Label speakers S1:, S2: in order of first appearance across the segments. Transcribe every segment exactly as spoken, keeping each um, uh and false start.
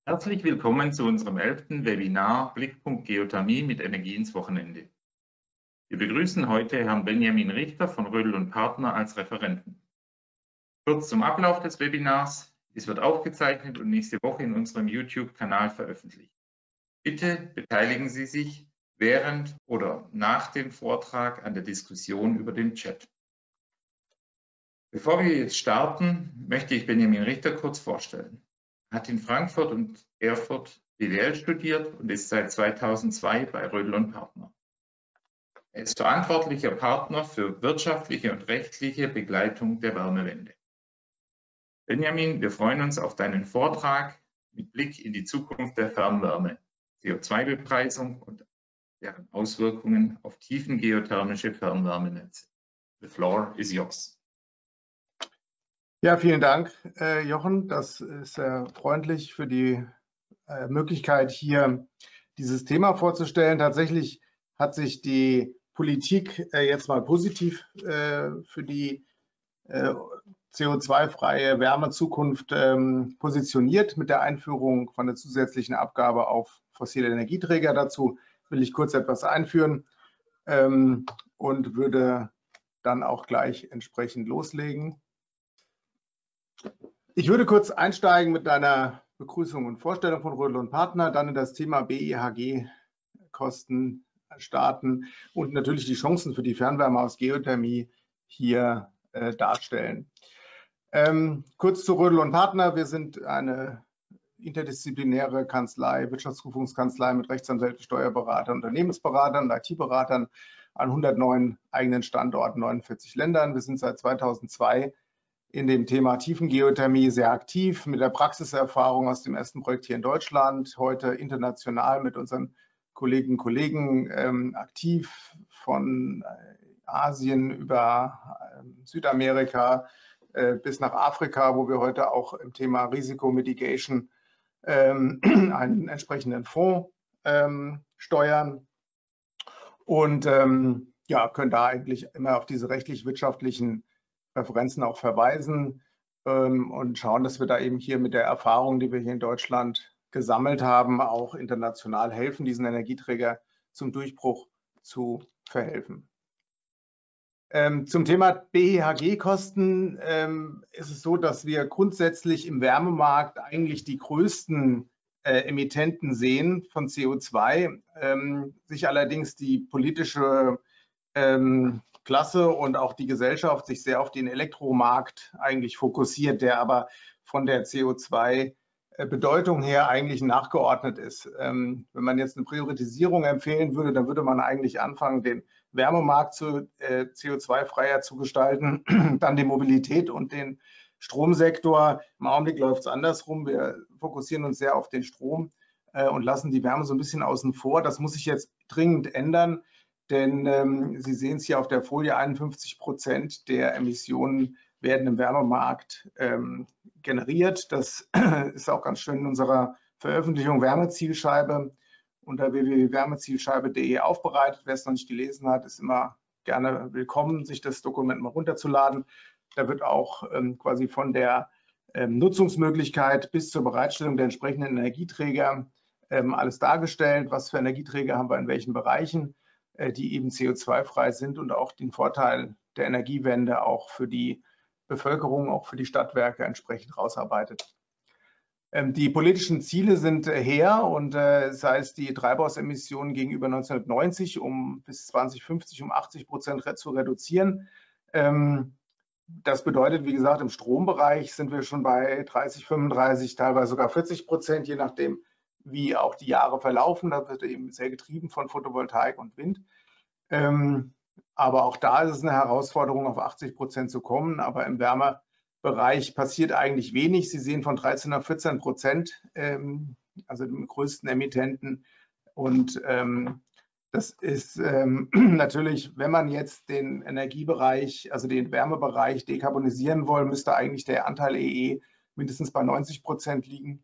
S1: Herzlich willkommen zu unserem elften Webinar Blickpunkt Geothermie mit Energie ins Wochenende. Wir begrüßen heute Herrn Benjamin Richter von Rödl und Partner als Referenten. Kurz zum Ablauf des Webinars. Es wird aufgezeichnet und nächste Woche in unserem YouTube-Kanal veröffentlicht. Bitte beteiligen Sie sich während oder nach dem Vortrag an der Diskussion über den Chat. Bevor wir jetzt starten, möchte ich Benjamin Richter kurz vorstellen. Er hat in Frankfurt und Erfurt B W L studiert und ist seit zweitausendzwei bei Rödl und Partner. Er ist verantwortlicher Partner für wirtschaftliche und rechtliche Begleitung der Wärmewende. Benjamin, wir freuen uns auf deinen Vortrag mit Blick in die Zukunft der Fernwärme, C O zwei Bepreisung und deren Auswirkungen auf tiefengeothermische Fernwärmenetze. The floor is yours.
S2: Ja, vielen Dank, äh, Jochen. Das ist sehr freundlich für die äh, Möglichkeit, hier dieses Thema vorzustellen. Tatsächlich hat sich die Politik äh, jetzt mal positiv äh, für die äh, C O zwei freie Wärmezukunft ähm, positioniert mit der Einführung von der zusätzlichen Abgabe auf fossile Energieträger. Dazu will ich kurz etwas einführen ähm, und würde dann auch gleich entsprechend loslegen. Ich würde kurz einsteigen mit einer Begrüßung und Vorstellung von Rödl und Partner, dann in das Thema B E H G-Kosten starten und natürlich die Chancen für die Fernwärme aus Geothermie hier äh, darstellen. Ähm, kurz zu Rödl und Partner. Wir sind eine interdisziplinäre Kanzlei, Wirtschaftsprüfungskanzlei mit Rechtsanwälten, Steuerberatern, Unternehmensberatern und I T-Beratern an hundertneun eigenen Standorten, neunundvierzig Ländern. Wir sind seit zweitausendzwei in dem Thema Tiefengeothermie sehr aktiv, mit der Praxiserfahrung aus dem ersten Projekt hier in Deutschland, heute international mit unseren Kolleginnen und Kollegen ähm, aktiv, von Asien über äh, Südamerika äh, bis nach Afrika, wo wir heute auch im Thema Risikomitigation ähm, einen entsprechenden Fonds ähm, steuern und ähm, ja, können da eigentlich immer auf diese rechtlich-wirtschaftlichen Referenzen auch verweisen ähm, und schauen, dass wir da eben hier mit der Erfahrung, die wir hier in Deutschland gesammelt haben, auch international helfen, diesen Energieträger zum Durchbruch zu verhelfen. Ähm, zum Thema B E H G-Kosten ähm, ist es so, dass wir grundsätzlich im Wärmemarkt eigentlich die größten äh, Emittenten sehen von C O zwei, ähm, sich allerdings die politische ähm, Klasse und auch die Gesellschaft sich sehr auf den Elektromarkt eigentlich fokussiert, der aber von der C O zwei Bedeutung her eigentlich nachgeordnet ist. Ähm, wenn man jetzt eine Priorisierung empfehlen würde, dann würde man eigentlich anfangen, den Wärmemarkt zu äh, C O zwei freier zu gestalten, dann die Mobilität und den Stromsektor. Im Augenblick läuft es andersrum. Wir fokussieren uns sehr auf den Strom äh, und lassen die Wärme so ein bisschen außen vor. Das muss sich jetzt dringend ändern. Denn ähm, Sie sehen es hier auf der Folie, einundfünfzig Prozent der Emissionen werden im Wärmemarkt ähm, generiert. Das ist auch ganz schön in unserer Veröffentlichung Wärmezielscheibe unter w w w punkt wärmezielscheibe punkt de aufbereitet. Wer es noch nicht gelesen hat, ist immer gerne willkommen, sich das Dokument mal runterzuladen. Da wird auch ähm, quasi von der ähm, Nutzungsmöglichkeit bis zur Bereitstellung der entsprechenden Energieträger ähm, alles dargestellt. Was für Energieträger haben wir in welchen Bereichen, die eben C O zwei frei sind und auch den Vorteil der Energiewende auch für die Bevölkerung, auch für die Stadtwerke entsprechend rausarbeitet. Die politischen Ziele sind her und sei es die Treibhausemissionen gegenüber neunzehnhundertneunzig um bis zweitausendfünfzig um achtzig Prozent zu reduzieren. Das bedeutet, wie gesagt, im Strombereich sind wir schon bei dreißig, fünfunddreißig, teilweise sogar vierzig Prozent, je nachdem, wie auch die Jahre verlaufen. Das wird eben sehr getrieben von Photovoltaik und Wind. Ähm, aber auch da ist es eine Herausforderung, auf achtzig Prozent zu kommen. Aber im Wärmebereich passiert eigentlich wenig. Sie sehen von dreizehn auf vierzehn Prozent, ähm, also dem größten Emittenten. Und ähm, das ist ähm, natürlich, wenn man jetzt den Energiebereich, also den Wärmebereich dekarbonisieren will, müsste eigentlich der Anteil E E mindestens bei neunzig Prozent liegen.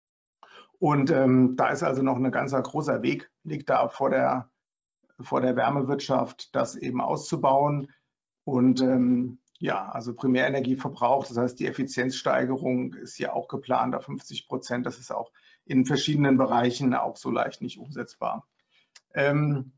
S2: Und ähm, da ist also noch ein ganz großer Weg, liegt da vor der, vor der Wärmewirtschaft, das eben auszubauen. Und ähm, ja, also Primärenergieverbrauch, das heißt, die Effizienzsteigerung ist hier auch geplant auf fünfzig Prozent. Das ist auch in verschiedenen Bereichen auch so leicht nicht umsetzbar. Ähm,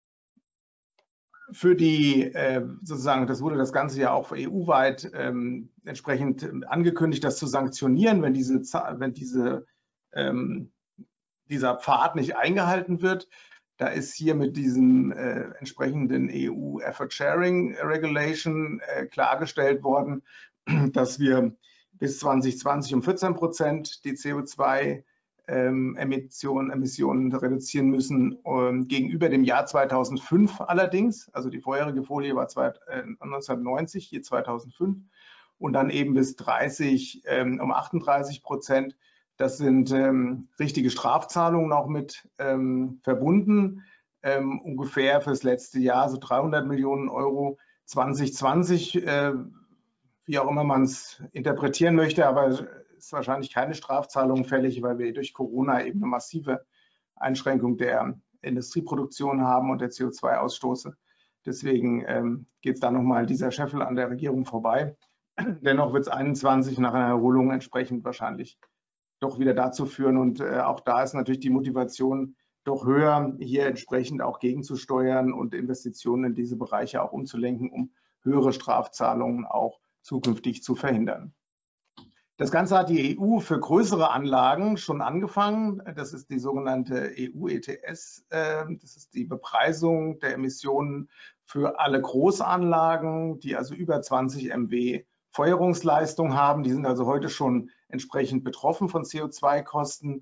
S2: Für die, äh, sozusagen, das wurde das Ganze ja auch E U-weit ähm, entsprechend angekündigt, das zu sanktionieren, wenn, diese, wenn diese, ähm, dieser Pfad nicht eingehalten wird. Da ist hier mit diesem äh, entsprechenden E U Effort Sharing Regulation äh, klargestellt worden, dass wir bis zwanzig zwanzig um vierzehn Prozent die C O zwei Emissionen, Emissionen reduzieren müssen, ähm, gegenüber dem Jahr zweitausendfünf allerdings. Also die vorherige Folie war neunzehnhundertneunzig, hier zweitausendfünf. Und dann eben bis dreißig ähm, um achtunddreißig Prozent. Das sind ähm, richtige Strafzahlungen auch mit ähm, verbunden. Ähm, ungefähr fürs letzte Jahr so dreihundert Millionen Euro. zwanzig zwanzig, äh, wie auch immer man es interpretieren möchte, aber ist wahrscheinlich keine Strafzahlung fällig, weil wir durch Corona eben eine massive Einschränkung der Industrieproduktion haben und der C O zwei Ausstoße. Deswegen ähm, geht es da nochmal dieser Scheffel an der Regierung vorbei. Dennoch wird es einundzwanzig nach einer Erholung entsprechend wahrscheinlich doch wieder dazu führen. Und äh, auch da ist natürlich die Motivation doch höher, hier entsprechend auch gegenzusteuern und Investitionen in diese Bereiche auch umzulenken, um höhere Strafzahlungen auch zukünftig zu verhindern. Das Ganze hat die E U für größere Anlagen schon angefangen. Das ist die sogenannte E U E T S. Das ist die Bepreisung der Emissionen für alle Großanlagen, die also über zwanzig Megawatt Feuerungsleistung haben. Die sind also heute schon entsprechend betroffen von C O zwei Kosten.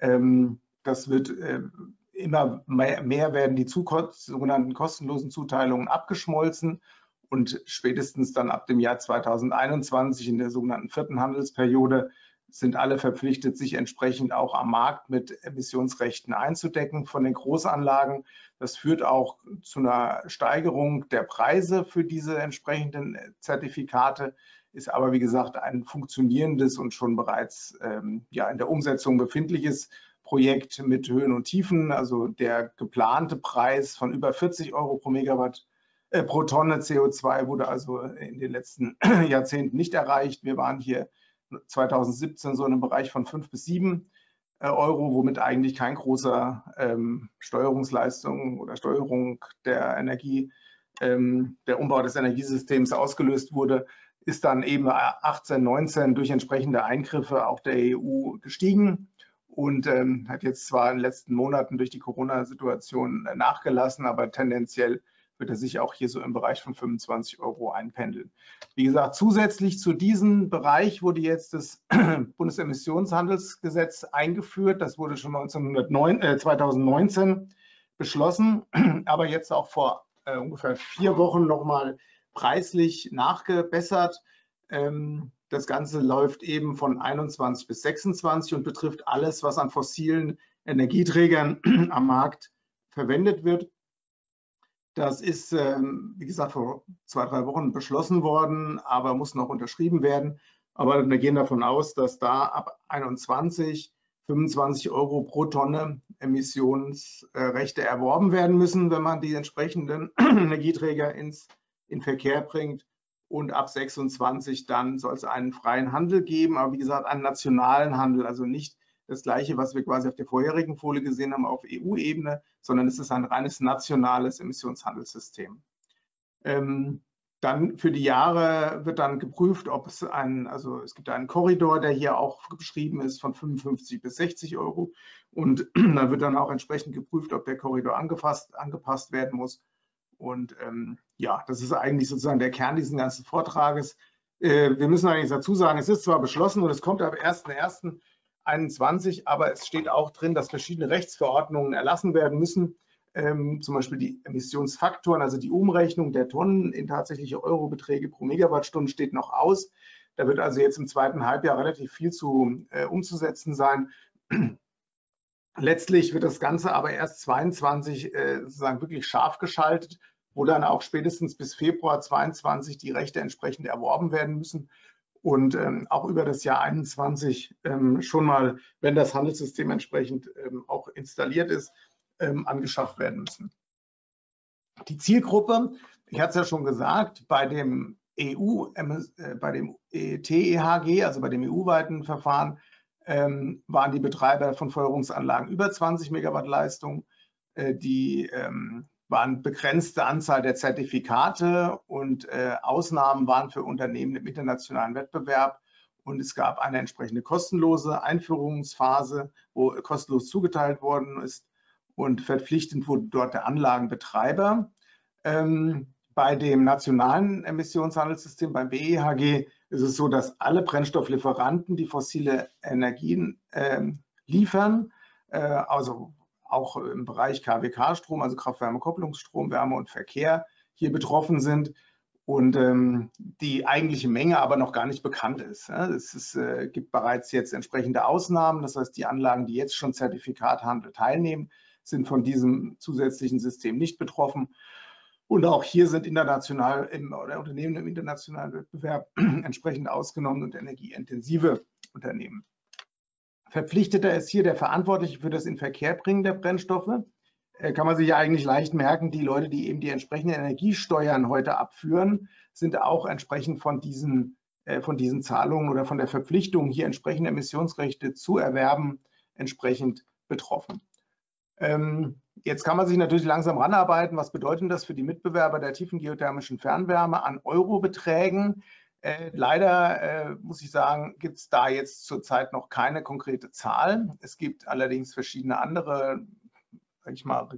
S2: Das wird immer mehr werden die sogenannten kostenlosen Zuteilungen abgeschmolzen. Und spätestens dann ab dem Jahr zweitausendeinundzwanzig in der sogenannten vierten Handelsperiode sind alle verpflichtet, sich entsprechend auch am Markt mit Emissionsrechten einzudecken von den Großanlagen. Das führt auch zu einer Steigerung der Preise für diese entsprechenden Zertifikate, ist aber wie gesagt ein funktionierendes und schon bereits ähm, ja, in der Umsetzung befindliches Projekt mit Höhen und Tiefen. Also der geplante Preis von über vierzig Euro pro Megawatt pro Tonne C O zwei wurde also in den letzten Jahrzehnten nicht erreicht. Wir waren hier zweitausendsiebzehn so in einem Bereich von fünf bis sieben Euro, womit eigentlich kein großer ähm, Steuerungsleistung oder Steuerung der Energie, ähm, der Umbau des Energiesystems ausgelöst wurde, ist dann eben achtzehn, neunzehn durch entsprechende Eingriffe auch der E U gestiegen und ähm, hat jetzt zwar in den letzten Monaten durch die Corona-Situation nachgelassen, aber tendenziell wird er sich auch hier so im Bereich von fünfundzwanzig Euro einpendeln. Wie gesagt, zusätzlich zu diesem Bereich wurde jetzt das Bundesemissionshandelsgesetz eingeführt. Das wurde schon zweitausendneunzehn beschlossen, aber jetzt auch vor äh, ungefähr vier Wochen nochmal preislich nachgebessert. Ähm, das Ganze läuft eben von einundzwanzig bis sechsundzwanzig und betrifft alles, was an fossilen Energieträgern am Markt verwendet wird. Das ist, wie gesagt, vor zwei, drei Wochen beschlossen worden, aber muss noch unterschrieben werden. Aber wir gehen davon aus, dass da ab einundzwanzig fünfundzwanzig Euro pro Tonne Emissionsrechte erworben werden müssen, wenn man die entsprechenden Energieträger ins, in Verkehr bringt. Und ab sechsundzwanzig dann soll es einen freien Handel geben, aber wie gesagt, einen nationalen Handel, also nicht das Gleiche, was wir quasi auf der vorherigen Folie gesehen haben auf E U-Ebene, sondern es ist ein reines nationales Emissionshandelssystem. Ähm, dann für die Jahre wird dann geprüft, ob es ein, also es gibt einen Korridor, der hier auch beschrieben ist, von fünfundfünfzig bis sechzig Euro. Und da wird dann auch entsprechend geprüft, ob der Korridor angepasst, angepasst werden muss. Und ähm, ja, das ist eigentlich sozusagen der Kern dieses ganzen Vortrages. Äh, wir müssen eigentlich dazu sagen, es ist zwar beschlossen und es kommt ab ersten ersten einundzwanzig, aber es steht auch drin, dass verschiedene Rechtsverordnungen erlassen werden müssen, ähm, zum Beispiel die Emissionsfaktoren, also die Umrechnung der Tonnen in tatsächliche Eurobeträge pro Megawattstunde steht noch aus. Da wird also jetzt im zweiten Halbjahr relativ viel zu äh, umzusetzen sein. Letztlich wird das Ganze aber erst zweiundzwanzig äh, sozusagen wirklich scharf geschaltet, wo dann auch spätestens bis Februar zweiundzwanzig die Rechte entsprechend erworben werden müssen. Und ähm, auch über das Jahr einundzwanzig ähm, schon mal, wenn das Handelssystem entsprechend ähm, auch installiert ist, ähm, angeschafft werden müssen. Die Zielgruppe, ich hatte es ja schon gesagt, bei dem E U, äh, bei dem T E H G, also bei dem E U-weiten Verfahren, ähm, waren die Betreiber von Feuerungsanlagen über zwanzig Megawatt Leistung. Äh, die ähm, waren begrenzte Anzahl der Zertifikate und äh, Ausnahmen waren für Unternehmen im internationalen Wettbewerb. Und es gab eine entsprechende kostenlose Einführungsphase, wo kostenlos zugeteilt worden ist, und verpflichtend wurde dort der Anlagenbetreiber. Ähm, bei dem nationalen Emissionshandelssystem, beim B E H G, ist es so, dass alle Brennstofflieferanten, die fossile Energien äh, liefern, äh, also auch im Bereich K W K-Strom, also Kraft-Wärme-Kopplungsstrom, Wärme und Verkehr, hier betroffen sind und ähm, die eigentliche Menge aber noch gar nicht bekannt ist. Ja. Es ist, äh, gibt bereits jetzt entsprechende Ausnahmen, das heißt, die Anlagen, die jetzt schon Zertifikathandel teilnehmen, sind von diesem zusätzlichen System nicht betroffen. Und auch hier sind international im, oder Unternehmen im internationalen Wettbewerb entsprechend ausgenommen und energieintensive Unternehmen. Verpflichteter ist hier der Verantwortliche für das Inverkehrbringen der Brennstoffe. Äh, kann man sich ja eigentlich leicht merken, die Leute, die eben die entsprechenden Energiesteuern heute abführen, sind auch entsprechend von diesen, äh, von diesen Zahlungen oder von der Verpflichtung, hier entsprechende Emissionsrechte zu erwerben, entsprechend betroffen. Ähm, jetzt kann man sich natürlich langsam ranarbeiten. Was bedeutet das für die Mitbewerber der tiefen geothermischen Fernwärme an Eurobeträgen? Äh, leider, äh, muss ich sagen, gibt es da jetzt zurzeit noch keine konkrete Zahl. Es gibt allerdings verschiedene andere, sag ich mal,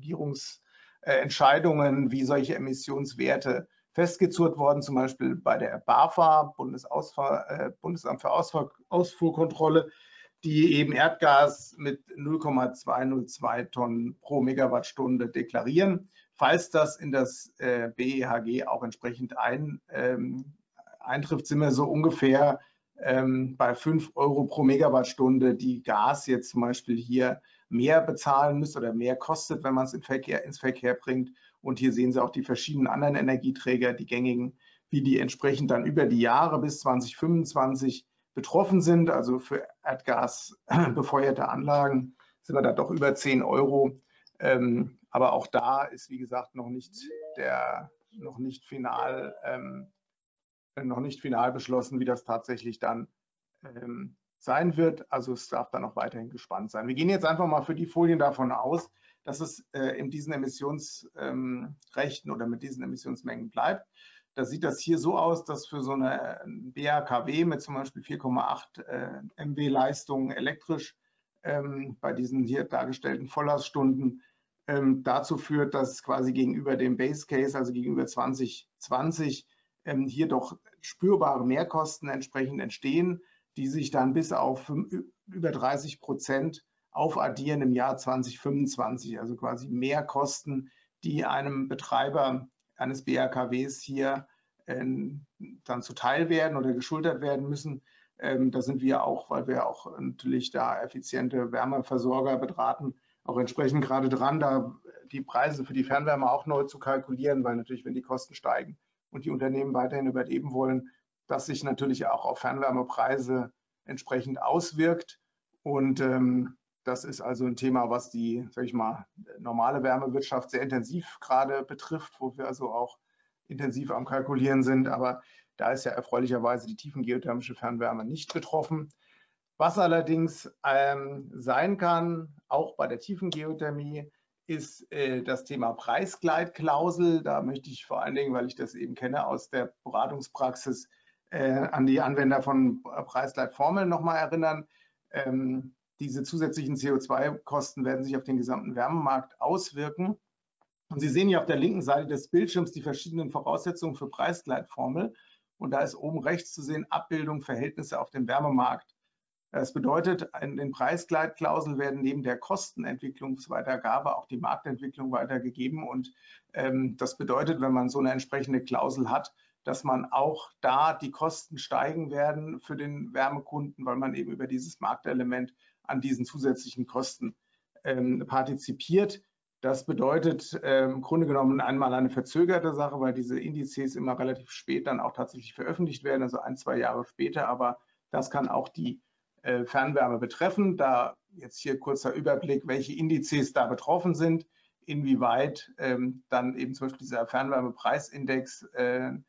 S2: Regierungsentscheidungen, wie solche Emissionswerte festgezurrt worden, zum Beispiel bei der BAFA, Bundesausfuhr, äh, Bundesamt für Ausfuhr, Ausfuhrkontrolle, die eben Erdgas mit null Komma zweihundertzwei Tonnen pro Megawattstunde deklarieren. Falls das in das äh, B E H G auch entsprechend ein, ähm, eintrifft, sind wir so ungefähr ähm, bei fünf Euro pro Megawattstunde, die Gas jetzt zum Beispiel hier mehr bezahlen müsste oder mehr kostet, wenn man es in Verkehr, ins Verkehr bringt. Und hier sehen Sie auch die verschiedenen anderen Energieträger, die gängigen, wie die entsprechend dann über die Jahre bis zwanzig fünfundzwanzig betroffen sind. Also für Erdgas befeuerte Anlagen sind wir da doch über zehn Euro. Ähm, aber auch da ist, wie gesagt, noch nicht, der, noch nicht, final, ähm, noch nicht final beschlossen, wie das tatsächlich dann ähm, sein wird. Also es darf dann auch weiterhin gespannt sein. Wir gehen jetzt einfach mal für die Folien davon aus, dass es äh, in diesen Emissionsrechten ähm, oder mit diesen Emissionsmengen bleibt. Da sieht das hier so aus, dass für so eine B H K W mit zum Beispiel vier Komma acht äh, Megawatt Leistung elektrisch ähm, bei diesen hier dargestellten Volllaststunden ähm, dazu führt, dass quasi gegenüber dem Base Case, also gegenüber zwanzig zwanzig, ähm, hier doch spürbare Mehrkosten entsprechend entstehen, die sich dann bis auf über dreißig Prozent aufaddieren im Jahr zwanzig fünfundzwanzig, also quasi Mehrkosten, die einem Betreiber eines B H K Ws hier äh, dann zuteil werden oder geschultert werden müssen. Ähm, da sind wir auch, weil wir auch natürlich da effiziente Wärmeversorger beraten, auch entsprechend gerade dran, da die Preise für die Fernwärme auch neu zu kalkulieren, weil natürlich, wenn die Kosten steigen und die Unternehmen weiterhin überleben wollen, das sich natürlich auch auf Fernwärmepreise entsprechend auswirkt. Und ähm, das ist also ein Thema, was die, sag ich mal, normale Wärmewirtschaft sehr intensiv gerade betrifft, wo wir also auch intensiv am Kalkulieren sind. Aber da ist ja erfreulicherweise die tiefengeothermische Fernwärme nicht betroffen. Was allerdings ähm, sein kann, auch bei der Tiefengeothermie, ist äh, das Thema Preisgleitklausel. Da möchte ich vor allen Dingen, weil ich das eben kenne aus der Beratungspraxis, äh, an die Anwender von Preisgleitformeln nochmal erinnern. Ähm, diese zusätzlichen C O zwei Kosten werden sich auf den gesamten Wärmemarkt auswirken. Und Sie sehen hier auf der linken Seite des Bildschirms die verschiedenen Voraussetzungen für Preisgleitformel. Und da ist oben rechts zu sehen Abbildung Verhältnisse auf dem Wärmemarkt. Das bedeutet, in den Preisgleitklauseln werden neben der Kostenentwicklungsweitergabe auch die Marktentwicklung weitergegeben. Und ähm, das bedeutet, wenn man so eine entsprechende Klausel hat, dass man auch da die Kosten steigen werden für den Wärmekunden, weil man eben über dieses Marktelement an diesen zusätzlichen Kosten ähm, partizipiert. Das bedeutet äh, im Grunde genommen einmal eine verzögerte Sache, weil diese Indizes immer relativ spät dann auch tatsächlich veröffentlicht werden, also ein, zwei Jahre später. Aber das kann auch die äh, Fernwärme betreffen. Da jetzt hier kurzer Überblick, welche Indizes da betroffen sind, inwieweit ähm, dann eben zum Beispiel dieser Fernwärmepreisindex äh,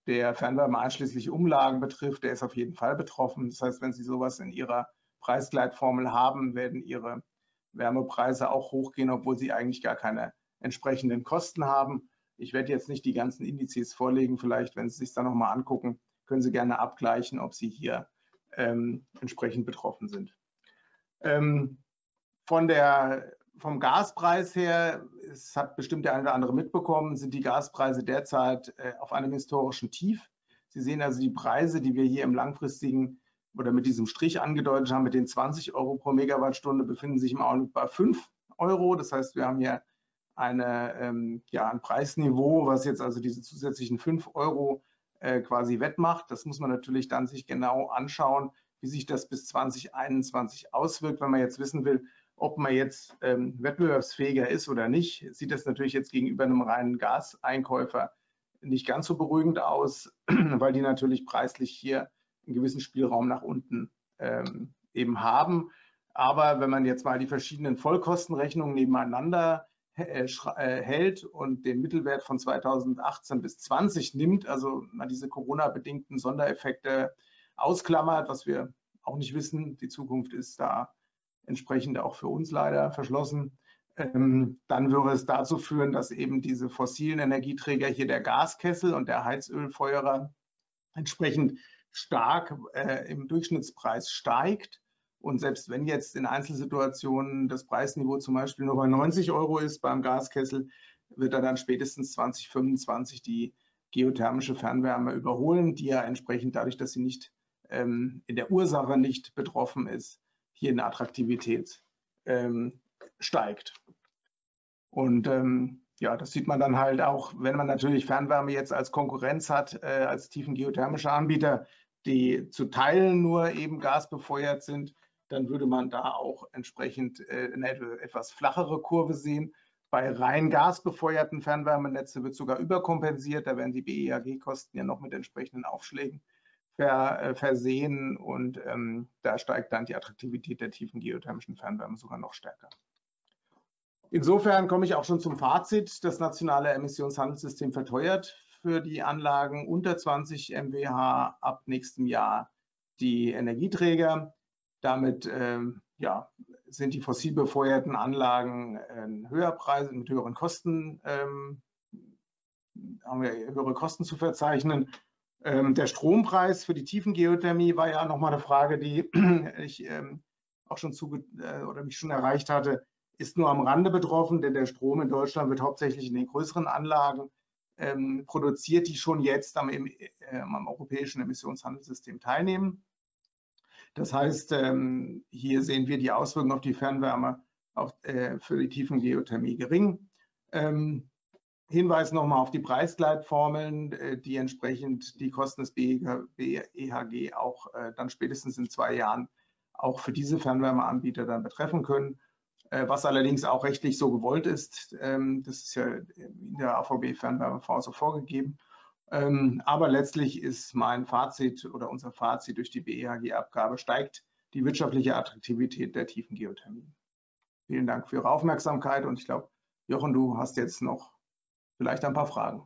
S2: der Fernwärme einschließlich Umlagen betrifft, der ist auf jeden Fall betroffen. Das heißt, wenn Sie sowas in Ihrer Preisgleitformel haben, werden Ihre Wärmepreise auch hochgehen, obwohl Sie eigentlich gar keine entsprechenden Kosten haben. Ich werde jetzt nicht die ganzen Indizes vorlegen. Vielleicht, wenn Sie sich dann nochmal angucken, können Sie gerne abgleichen, ob Sie hier ähm, entsprechend betroffen sind. Ähm, von der, vom Gaspreis her, es hat bestimmt der eine oder andere mitbekommen, sind die Gaspreise derzeit äh, auf einem historischen Tief. Sie sehen also die Preise, die wir hier im langfristigen oder mit diesem Strich angedeutet haben, mit den zwanzig Euro pro Megawattstunde, befinden sich im Augenblick bei fünf Euro. Das heißt, wir haben hier eine, ähm, ja, ein Preisniveau, was jetzt also diese zusätzlichen fünf Euro äh, quasi wettmacht. Das muss man natürlich dann sich genau anschauen, wie sich das bis zwanzig einundzwanzig auswirkt. Wenn man jetzt wissen will, ob man jetzt ähm, wettbewerbsfähiger ist oder nicht, sieht das natürlich jetzt gegenüber einem reinen Gaseinkäufer nicht ganz so beruhigend aus, weil die natürlich preislich hier einen gewissen Spielraum nach unten ähm, eben haben. Aber wenn man jetzt mal die verschiedenen Vollkostenrechnungen nebeneinander äh, äh, hält und den Mittelwert von zweitausendachtzehn bis zwanzig nimmt, also mal diese Corona-bedingten Sondereffekte ausklammert, was wir auch nicht wissen, die Zukunft ist da entsprechend auch für uns leider verschlossen, ähm, dann würde es dazu führen, dass eben diese fossilen Energieträger, hier der Gaskessel und der Heizölfeuerer, entsprechend stark äh, im Durchschnittspreis steigt. Und selbst wenn jetzt in Einzelsituationen das Preisniveau zum Beispiel nur bei neunzig Euro ist beim Gaskessel, wird er dann spätestens zwanzig fünfundzwanzig die geothermische Fernwärme überholen, die ja entsprechend dadurch, dass sie nicht ähm, in der Ursache nicht betroffen ist, hier in der Attraktivität ähm, steigt. Und ähm, ja, das sieht man dann halt auch, wenn man natürlich Fernwärme jetzt als Konkurrenz hat, äh, als tiefengeothermische Anbieter, die zu Teilen nur eben gasbefeuert sind, dann würde man da auch entsprechend äh, eine etwas flachere Kurve sehen. Bei rein gasbefeuerten Fernwärmenetze wird sogar überkompensiert, da werden die B E H G-Kosten ja noch mit entsprechenden Aufschlägen ver, äh, versehen und ähm, da steigt dann die Attraktivität der tiefen geothermischen Fernwärme sogar noch stärker. Insofern komme ich auch schon zum Fazit. Das nationale Emissionshandelssystem verteuert für die Anlagen unter zwanzig Megawatt ab nächstem Jahr die Energieträger. Damit ähm, ja, sind die fossil befeuerten Anlagen äh, höher Preise, mit höheren Kosten, ähm, haben wir höhere Kosten zu verzeichnen. Ähm, der Strompreis für die Tiefengeothermie war ja nochmal eine Frage, die ich ähm, auch schon zuge äh, oder mich schon erreicht hatte. Ist nur am Rande betroffen, denn der Strom in Deutschland wird hauptsächlich in den größeren Anlagen ähm, produziert, die schon jetzt am, äh, am europäischen Emissionshandelssystem teilnehmen. Das heißt, ähm, hier sehen wir die Auswirkungen auf die Fernwärme auf, äh, für die Tiefengeothermie gering. Ähm, Hinweis nochmal auf die Preisgleitformeln, äh, die entsprechend die Kosten des B E H G auch äh, dann spätestens in zwei Jahren auch für diese Fernwärmeanbieter dann betreffen können. Was allerdings auch rechtlich so gewollt ist. Das ist ja in der A V B-Fernwärmefonds so vorgegeben. Aber letztlich ist mein Fazit oder unser Fazit: Durch die B E H G-Abgabe steigt die wirtschaftliche Attraktivität der tiefen Geothermie. Vielen Dank für Ihre Aufmerksamkeit und ich glaube, Jochen, du hast jetzt noch vielleicht ein paar Fragen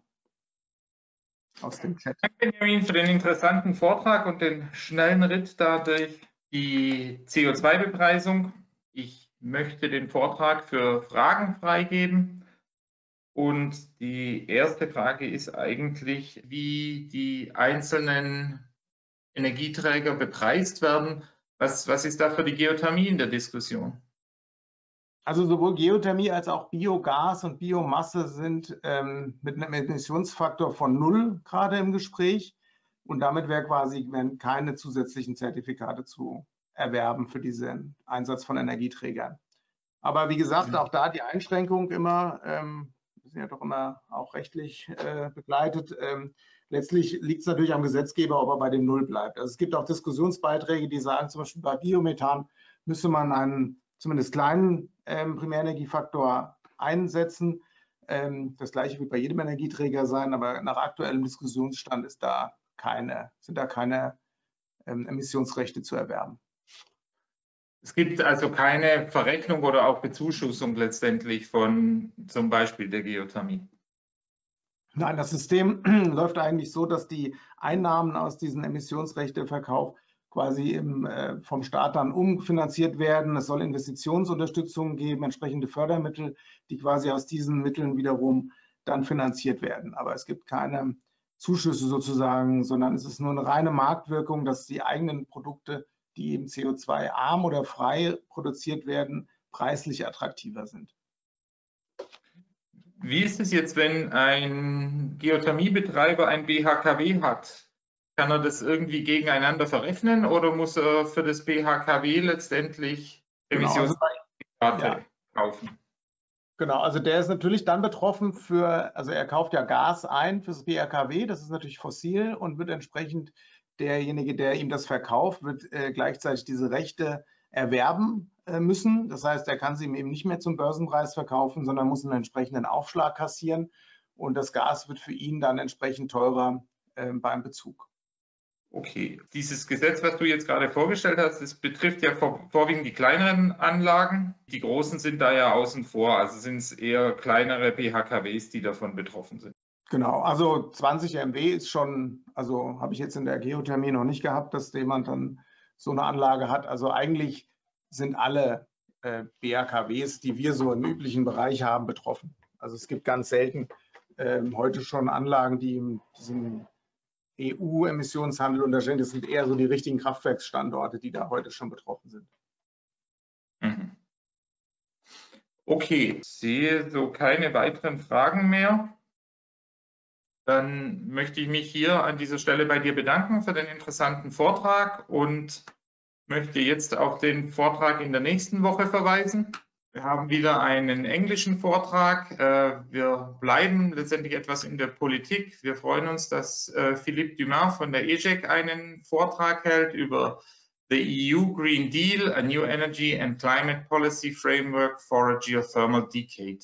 S2: aus dem Chat.
S1: Danke, Benjamin, für den interessanten Vortrag und den schnellen Ritt da durch die C O zwei Bepreisung. Ich möchte den Vortrag für Fragen freigeben. Und die erste Frage ist eigentlich, wie die einzelnen Energieträger bepreist werden. Was, was ist da für die Geothermie in der Diskussion?
S2: Also sowohl Geothermie als auch Biogas und Biomasse sind ähm, mit einem Emissionsfaktor von null gerade im Gespräch. Und damit wäre quasi keine zusätzlichen Zertifikate zu erwerben für diesen Einsatz von Energieträgern. Aber wie gesagt, auch da die Einschränkung immer, ähm, wir sind ja doch immer auch rechtlich äh, begleitet. Ähm, letztlich liegt es natürlich am Gesetzgeber, ob er bei dem Null bleibt. Also es gibt auch Diskussionsbeiträge, die sagen, zum Beispiel bei Biomethan müsste man einen zumindest kleinen ähm, Primärenergiefaktor einsetzen. Ähm, das gleiche wird bei jedem Energieträger sein, aber nach aktuellem Diskussionsstand ist da keine, sind da keine ähm, Emissionsrechte zu erwerben.
S1: Es gibt also keine Verrechnung oder auch Bezuschussung letztendlich von zum Beispiel der Geothermie.
S2: Nein, das System läuft eigentlich so, dass die Einnahmen aus diesem Emissionsrechteverkauf quasi im, äh, vom Staat dann umfinanziert werden. Es soll Investitionsunterstützung geben, entsprechende Fördermittel, die quasi aus diesen Mitteln wiederum dann finanziert werden. Aber es gibt keine Zuschüsse sozusagen, sondern es ist nur eine reine Marktwirkung, dass die eigenen Produkte, die eben C O zwei arm oder frei produziert werden, preislich attraktiver sind.
S1: Wie ist es jetzt, wenn ein Geothermiebetreiber ein B H K W hat? Kann er das irgendwie gegeneinander verrechnen oder muss er für das B H K W letztendlich Emissionszertifikate
S2: genau, also, ja.
S1: kaufen?
S2: Genau, also der ist natürlich dann betroffen für, also er kauft ja Gas ein fürs B H K W, das ist natürlich fossil und wird entsprechend derjenige, der ihm das verkauft, wird äh, gleichzeitig diese Rechte erwerben äh, müssen. Das heißt, er kann sie ihm eben nicht mehr zum Börsenpreis verkaufen, sondern muss einen entsprechenden Aufschlag kassieren und das Gas wird für ihn dann entsprechend teurer äh, beim Bezug.
S1: Okay, dieses Gesetz, was du jetzt gerade vorgestellt hast, das betrifft ja vor, vorwiegend die kleineren Anlagen. Die großen sind da ja außen vor, also sind es eher kleinere B H K Ws, die davon betroffen sind.
S2: Genau, also zwanzig Megawatt ist schon, also habe ich jetzt in der Geothermie noch nicht gehabt, dass jemand dann so eine Anlage hat. Also eigentlich sind alle äh, B H K Ws, die wir so im üblichen Bereich haben, betroffen. Also es gibt ganz selten äh, heute schon Anlagen, die in diesem E U-Emissionshandel unterstehen. Das sind eher so die richtigen Kraftwerksstandorte, die da heute schon betroffen sind.
S1: Mhm. Okay, ich sehe so keine weiteren Fragen mehr. Dann möchte ich mich hier an dieser Stelle bei dir bedanken für den interessanten Vortrag und möchte jetzt auf den Vortrag in der nächsten Woche verweisen. Wir haben wieder einen englischen Vortrag. Wir bleiben letztendlich etwas in der Politik. Wir freuen uns, dass Philippe Dumas von der E G E C einen Vortrag hält über The E U Green Deal, a New Energy and Climate Policy Framework for a Geothermal Decade.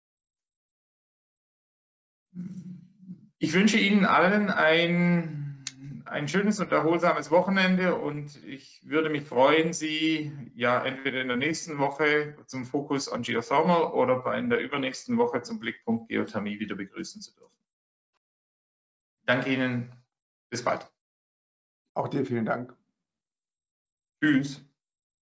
S1: Ich wünsche Ihnen allen ein, ein schönes und erholsames Wochenende und ich würde mich freuen, Sie ja entweder in der nächsten Woche zum Fokus on Geothermal oder in der übernächsten Woche zum Blickpunkt Geothermie wieder begrüßen zu dürfen. Danke Ihnen, bis bald.
S2: Auch dir vielen Dank.
S1: Tschüss.